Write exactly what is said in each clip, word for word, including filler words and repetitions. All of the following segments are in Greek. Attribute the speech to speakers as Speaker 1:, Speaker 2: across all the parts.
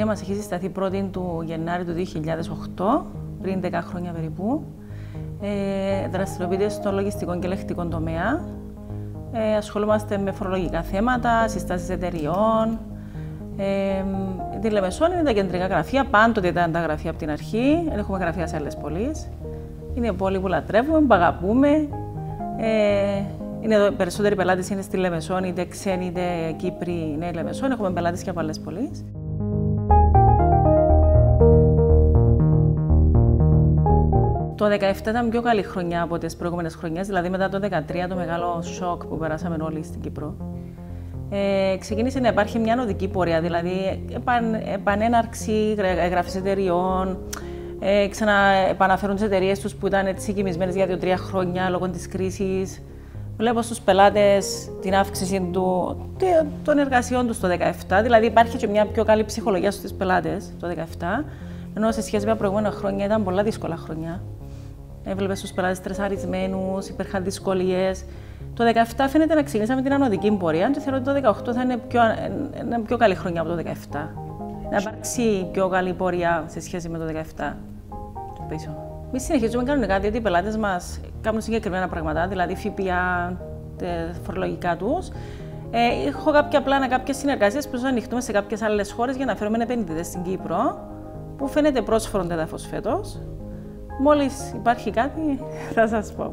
Speaker 1: μας έχει συσταθεί πρώτη του Γενάρη του δύο χιλιάδες οκτώ, πριν δέκα χρόνια περίπου. Ε, δραστηριοποιείται στο λογιστικό και ελεγκτικό τομέα. Ε, ασχολούμαστε με φορολογικά θέματα, συστάσεις εταιριών. Ε, τη Λεμεσόν είναι τα κεντρικά γραφεία, πάντοτε ήταν τα γραφεία από την αρχή. Δεν έχουμε γραφεία σε άλλες πόλεις. Είναι η πόλη που λατρεύουμε, που αγαπούμε. Ε, είναι εδώ, περισσότεροι πελάτες είναι στη Λεμεσόν, είτε ξένοι είτε Κύπροι είναι η Λεμεσόν. Έχουμε πελάτες και από άλλες πόλεις. Το δύο χιλιάδες δεκαεπτά ήταν πιο καλή χρονιά από τις προηγούμενες χρονιές, δηλαδή μετά το δύο χιλιάδες δεκατρία, το μεγάλο σοκ που περάσαμε όλοι στην Κύπρο. Ε, ξεκίνησε να υπάρχει μια οδική πορεία, δηλαδή επαν, επανέναρξη εγγραφής εταιριών, ε, ξαναεπαναφέρουν τις εταιρείες τους που ήταν έτσι κοιμισμένες για δύο τρία χρόνια λόγω της κρίσης. Βλέπω στους πελάτες την αύξηση του, των εργασιών τους το δύο χιλιάδες δεκαεπτά, δηλαδή υπάρχει και μια πιο καλή ψυχολογία στους πελάτες το δύο χιλιάδες δεκαεπτά, ενώ σε σχέση με τα προηγούμενα χρόνια ήταν πολλά δύσκολα χρόνια. Έβλεπε στους πελάτες στρεσαρισμένους, υπήρχαν δυσκολίες. Το δύο χιλιάδες δεκαεπτά φαίνεται να ξεκινήσαμε την ανωδική πορεία και θεωρώ ότι το δύο χιλιάδες δεκαοκτώ θα είναι πιο, είναι πιο καλή χρονιά από το δύο χιλιάδες δεκαεπτά. Να υπάρξει πιο καλή πορεία σε σχέση με το δύο χιλιάδες δεκαεπτά. Πίσω. Εμείς συνεχίζουμε κανονικά, διότι οι πελάτες μας κάνουν συγκεκριμένα πράγματα, δηλαδή ΦΠΑ, φορολογικά τους. Ε, έχω κάποια πλάνα, κάποιες συνεργασίες που θα ανοιχτούμε σε κάποιες άλλες χώρες για να φέρουμε επενδυτές στην Κύπρο, που φαίνεται πρόσφορο έδαφος φέτος. Μόλις υπάρχει κάτι, θα σας πω.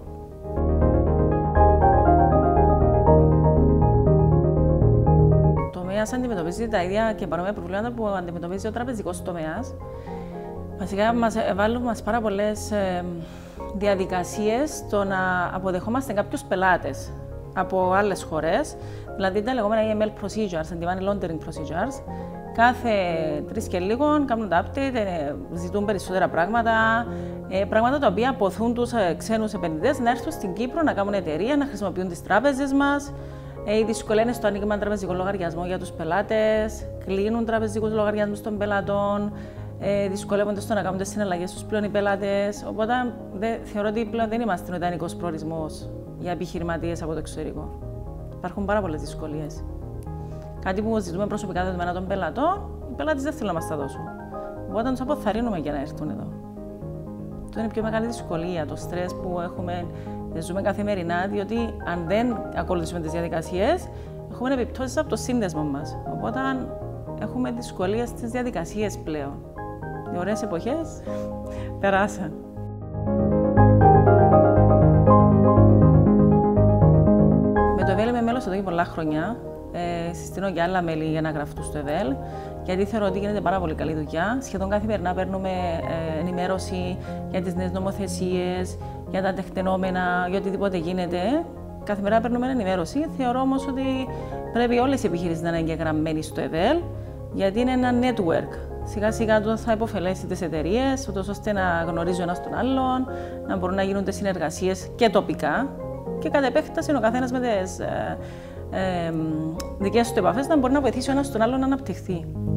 Speaker 1: Το τομέας αντιμετωπίζει τα ίδια και παρόμοια προβλήματα που αντιμετωπίζει ο τραπεζικός τομέας. Βασικά, μας βάλουν μας πάρα πολλές ε, διαδικασίες στο να αποδεχόμαστε κάποιους πελάτες από άλλες χώρες, δηλαδή τα λεγόμενα ι εμ ελ procedures, anti-money laundering procedures. Κάθε τρεις και λίγο κάνουν τα update, ζητούν περισσότερα πράγματα, ε, πράγματα τα οποία αποθούν τους ε, ξένους επενδυτές να έρθουν στην Κύπρο να κάνουν εταιρεία, να χρησιμοποιούν τις τράπεζες μας. Ε, η δυσκολία είναι στο άνοιγμα τραπεζικών λογαριασμών για τους πελάτες, κλείνουν τραπεζικούς λογαριασμούς των πελατών, ε, δυσκολεύονται στο να κάνουν τις συναλλαγές τους πλέον οι πελάτες. Οπότε δε, θεωρώ ότι πλέον δεν είμαστε ο ιδανικός προορισμός για επιχειρηματίες από το εξωτερικό. Υπάρχουν πάρα πολλές δυσκολίες. Κάτι που ζητούμε προσωπικά δεδομένα των πελατών, οι πελάτες δεν θέλουν να μας τα δώσουν. Οπότε τους αποθαρρύνουμε για να έρθουν εδώ. Αυτό είναι η πιο μεγάλη δυσκολία, το στρες που έχουμε, ζούμε καθημερινά, διότι αν δεν ακολουθήσουμε τις διαδικασίες, έχουμε επιπτώσεις από το σύνδεσμο μας. Οπότε έχουμε δυσκολίες στις διαδικασίες πλέον. Οι ωραίες εποχές περάσαν. Με το ΕΒΕΛ είμαι μέλος εδώ και πολλά χρόνια. Ε, συστήνω και άλλα μέλη για να γραφτούν στο ΕΒΕΛ, γιατί θεωρώ ότι γίνεται πάρα πολύ καλή δουλειά. Σχεδόν καθημερινά παίρνουμε ε, ενημέρωση για τις νέες νομοθεσίες, για τα τεκτενόμενα, για οτιδήποτε γίνεται. Καθημερινά παίρνουμε ενημέρωση. Θεωρώ όμως ότι πρέπει όλες οι επιχειρήσεις να είναι εγγεγραμμένοι στο ΕΒΕΛ, γιατί είναι ένα network. Σιγά σιγά το θα υποφελέσει τις εταιρείες, ώστε να γνωρίζουν ένας τον άλλον, να μπορούν να γίνονται συνεργασίες και τοπικά. Και κατ' επέκταση ο καθένας με τις ε, ε, δικές του επαφές να μπορεί να βοηθήσει ο ένας τον άλλον να αναπτυχθεί.